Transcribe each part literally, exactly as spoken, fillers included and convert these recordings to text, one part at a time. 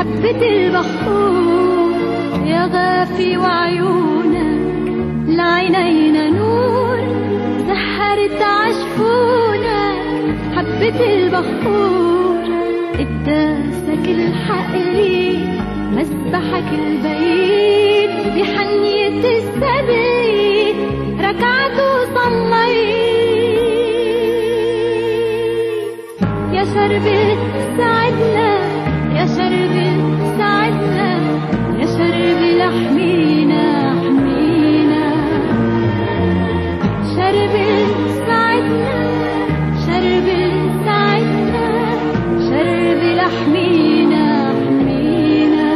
حبة البحور يا غافي وعيونك لعينينا نور سحرت عشفونك. حبة البحور قداسك الحقيقي مسبحك البعيد بحنية السبيل ركعت وصليت. يا شربة ساعدنا يا شربة ساعدنا يا شربة لحمينا حمينا. شربة ساعدنا شربة ساعدنا شربة لحمينا حمينا.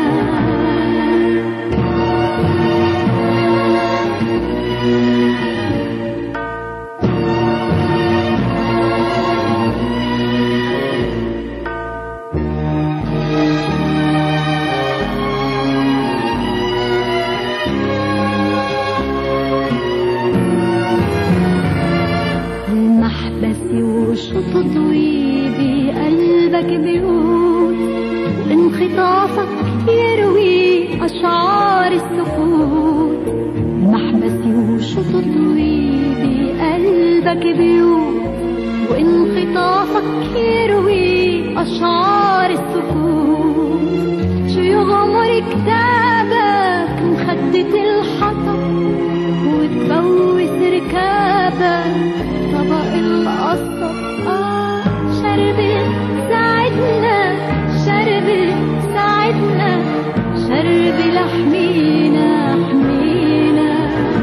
المحبسي وشططوي بقلبك بيوت وانخطافك يروي أشعار السكوت. المحبسي وشططوي بقلبك بيوت وانخطافك يروي أشعار السكوت. شو يغمر كتابك مخدة الحطب وتبوس ركابك طبق القصب. آه شربة ساعدنا شربة ساعدنا شربة لحمينا حمينا.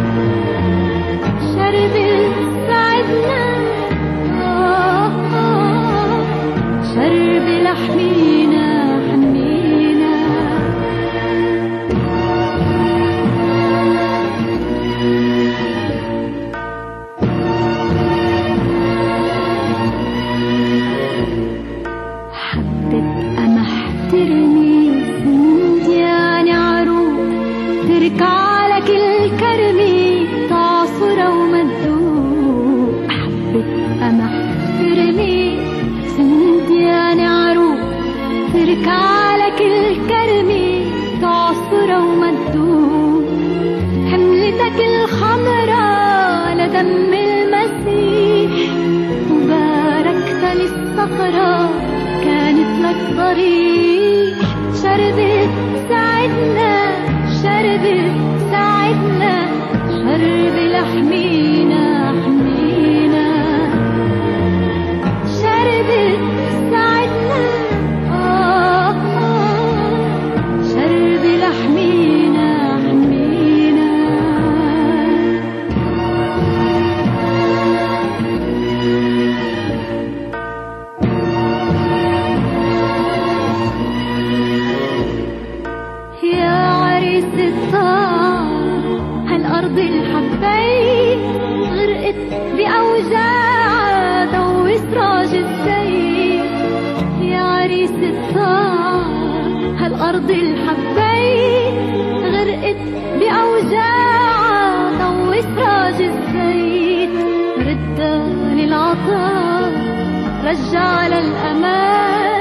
شربة ساعدنا آه آه شربة لحمينا حمينا. ترمي سنديان عروق تركع لك الكرمي تعصرة ومدوق. حبة قمح ترمي سنديان عروق تركع لك الكرمي تعصرة ومدوق. حملتك الخضرا لدم المسيح وباركت للصخرة كانت لك طريق. شربة ساعدنا شربة ساعدنا شربة لحمينا حمينا. شربة ساعدنا آه آه شربة لحمينا حمينا. هالأرض الحبايب غرقت بأوجاع ضوي سراج الزيت. يا عريس الطار هالأرض الحبايب غرقت بأوجاع ضوي سراج الزيت. ردها للعطاء رجع للأمان